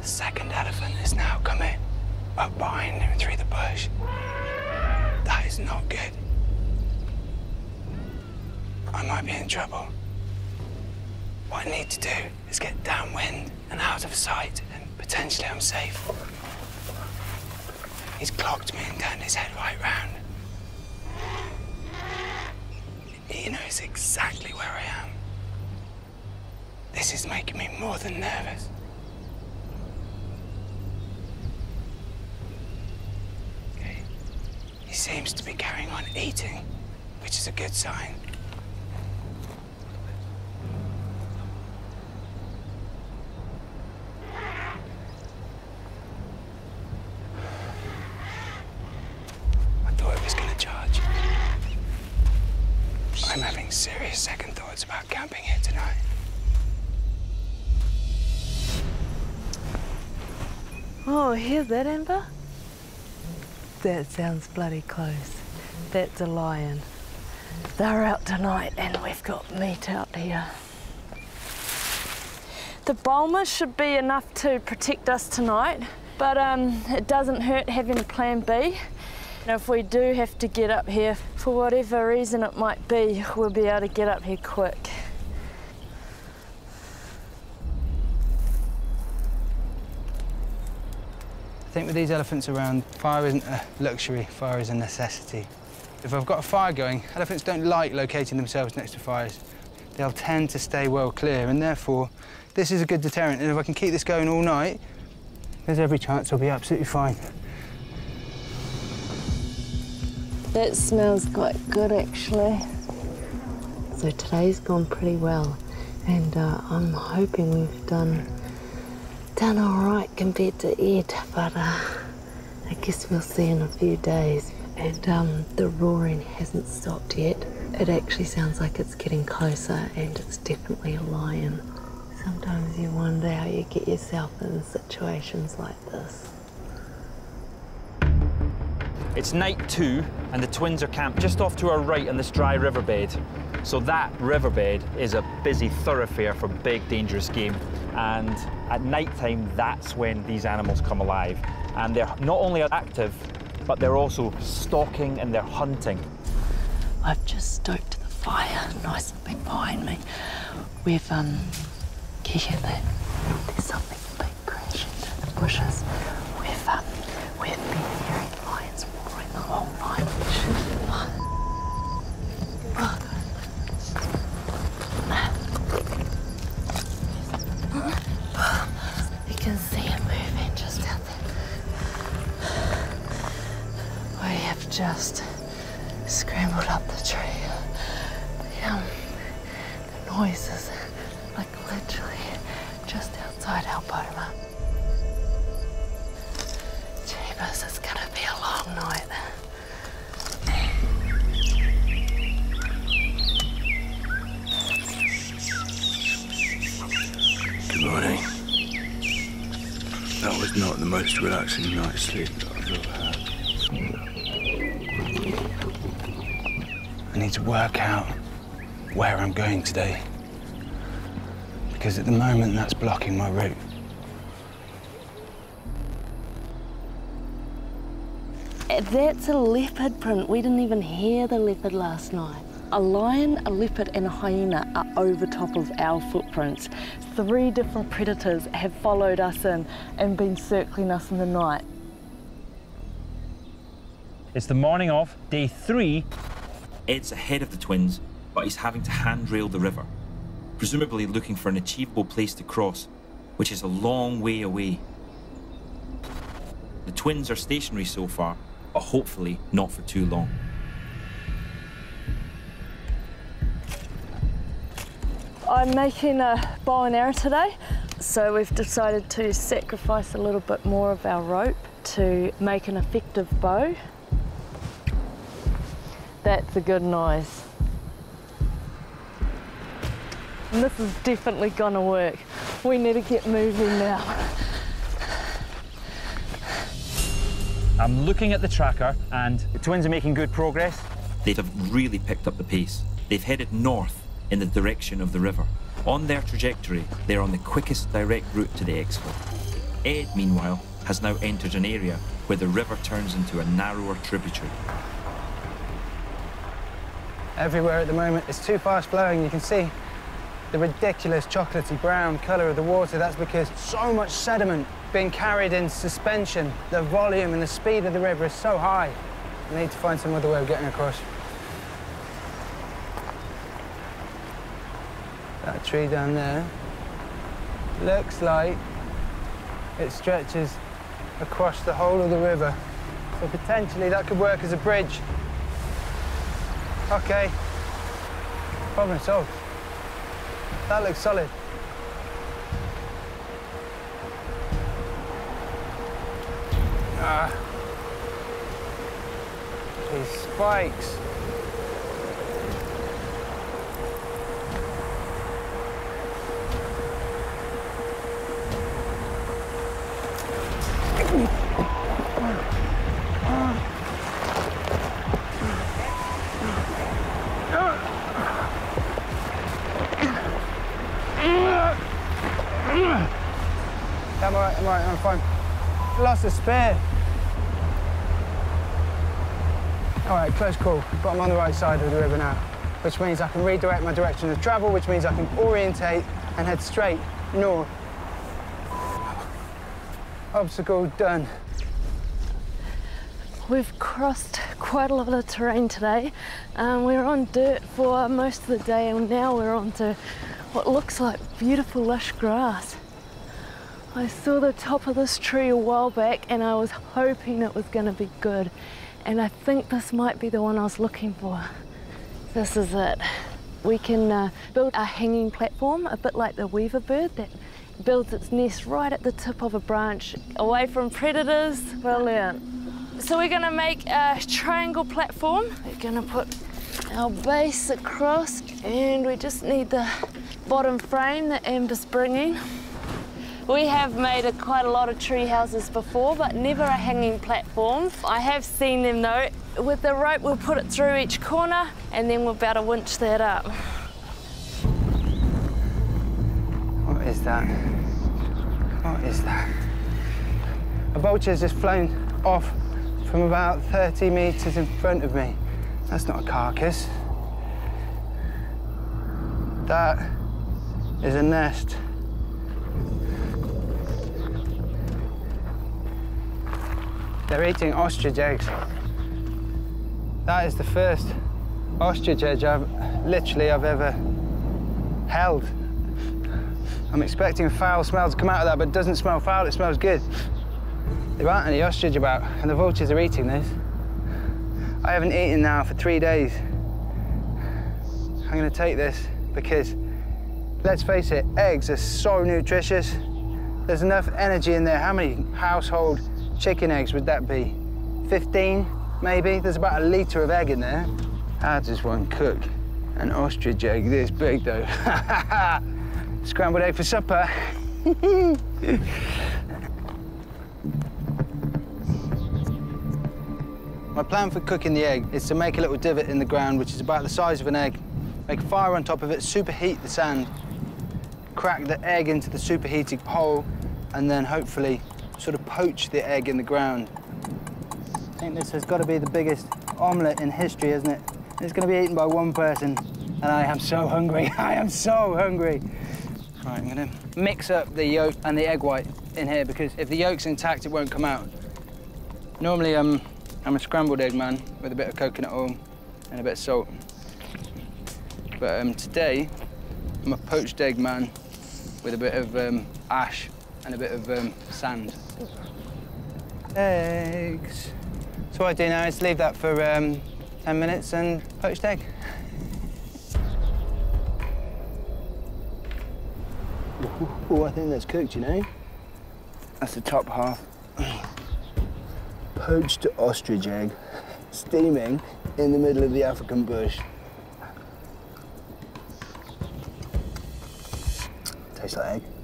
The second elephant is now coming up behind him through the bush. That is not good. I might be in trouble. What I need to do is get downwind and out of sight, and potentially I'm safe. He's clocked me and turned his head right round. He knows exactly where I am. This is making me more than nervous. Okay. He seems to be carrying on eating, which is a good sign. I'm having serious second thoughts about camping here tonight. Oh, hear that, Amber? That sounds bloody close. That's a lion. They're out tonight and we've got meat out here. The boma should be enough to protect us tonight, but it doesn't hurt having a plan B. And if we do have to get up here, for whatever reason it might be, we'll be able to get up here quick. I think with these elephants around, fire isn't a luxury, fire is a necessity. If I've got a fire going, elephants don't like locating themselves next to fires. They'll tend to stay well clear, and therefore, this is a good deterrent. And if I can keep this going all night, there's every chance I'll be absolutely fine. That smells quite good, actually. So today's gone pretty well, and I'm hoping we've done all right compared to Ed, but I guess we'll see in a few days. And the roaring hasn't stopped yet. It actually sounds like it's getting closer, and it's definitely a lion. Sometimes you wonder how you get yourself in situations like this. It's night 2, and the twins are camped just off to our right on this dry riverbed. So that riverbed is a busy thoroughfare for big, dangerous game. And at night time, that's when these animals come alive. And they're not only active, but they're also stalking and they're hunting. I've just stoked the fire, nice and big behind me. We've, can you hear that? There's something big crashing through the bushes. We've been hearing lions roaring the whole night. You can see him moving just out there. We have just scrambled up the tree. The noise is like literally just outside our boma. Jeebus, it's gonna be a long night. Good morning. That was not the most relaxing night's sleep that I've ever had. I need to work out where I'm going today, because at the moment that's blocking my route. That's a leopard print. We didn't even hear the leopard last night. A lion, a leopard and a hyena are over top of our footprints. 3 different predators have followed us in and been circling us in the night. It's the morning of day 3. Ed's ahead of the twins, but he's having to handrail the river, presumably looking for an achievable place to cross, which is a long way away. The twins are stationary so far, but hopefully not for too long. I'm making a bow and arrow today, so we've decided to sacrifice a little bit more of our rope to make an effective bow. That's a good noise. And this is definitely gonna work. We need to get moving now. I'm looking at the tracker, and the twins are making good progress. They have really picked up the pace. They've headed north in the direction of the river. On their trajectory, they're on the quickest direct route to the expo. Ed, meanwhile, has now entered an area where the river turns into a narrower tributary. Everywhere at the moment, it's too fast flowing. You can see the ridiculous chocolatey brown colour of the water. That's because so much sediment being carried in suspension. The volume and the speed of the river is so high. I need to find some other way of getting across. That tree down there looks like it stretches across the whole of the river. So potentially that could work as a bridge. Okay, problem solved. That looks solid. These spikes. I'm all right, I'm fine. I lost a spear. All right, close call, but I'm on the right side of the river now, which means I can redirect my direction of travel, which means I can orientate and head straight north. Obstacle done. We've crossed quite a lot of terrain today. We were on dirt for most of the day, and now we're onto what looks like beautiful lush grass. I saw the top of this tree a while back and I was hoping it was going to be good, and I think this might be the one I was looking for. This is it. We can build a hanging platform, a bit like the weaver bird that builds its nest right at the tip of a branch, away from predators. Brilliant. So we're going to make a triangle platform. We're going to put our base across, and we just need the bottom frame that Amber's bringing. We have made quite a lot of tree houses before, but never a hanging platform. I have seen them though. With the rope, we'll put it through each corner, and then we'll be able to winch that up. What is that? What is that? A vulture's just flown off from about 30 metres in front of me. That's not a carcass. That is a nest. They're eating ostrich eggs. That is the first ostrich egg I've ever held. I'm expecting a foul smell to come out of that, but it doesn't smell foul, it smells good. There aren't any ostrich about, and the vultures are eating this. I haven't eaten now for 3 days. I'm gonna take this because, let's face it, eggs are so nutritious. There's enough energy in there. How many household chicken eggs would that be? 15, maybe? There's about a litre of egg in there. How does one cook an ostrich egg this big, though? Scrambled egg for supper. My plan for cooking the egg is to make a little divot in the ground, which is about the size of an egg, make a fire on top of it, superheat the sand, crack the egg into the superheated hole, and then hopefully sort of poach the egg in the ground. I think this has got to be the biggest omelette in history, isn't it? It's going to be eaten by one person, and I am so hungry. I am so hungry. Right, I'm going to mix up the yolk and the egg white in here, because if the yolk's intact, it won't come out. Normally, I'm a scrambled egg man with a bit of coconut oil and a bit of salt. But today, I'm a poached egg man with a bit of ash and a bit of sand. Eggs. So what I do now is leave that for 10 minutes and poached egg. Oh, I think that's cooked, you know? That's the top half. Poached ostrich egg, steaming in the middle of the African bush. Tastes like egg.